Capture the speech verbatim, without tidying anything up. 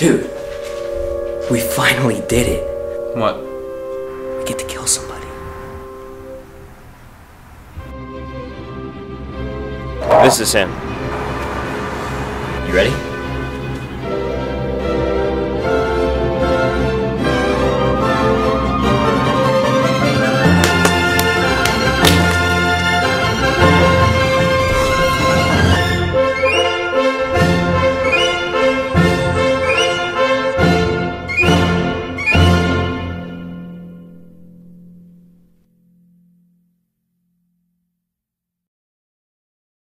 Dude, we finally did it. What? We get to kill somebody. This is him. You ready?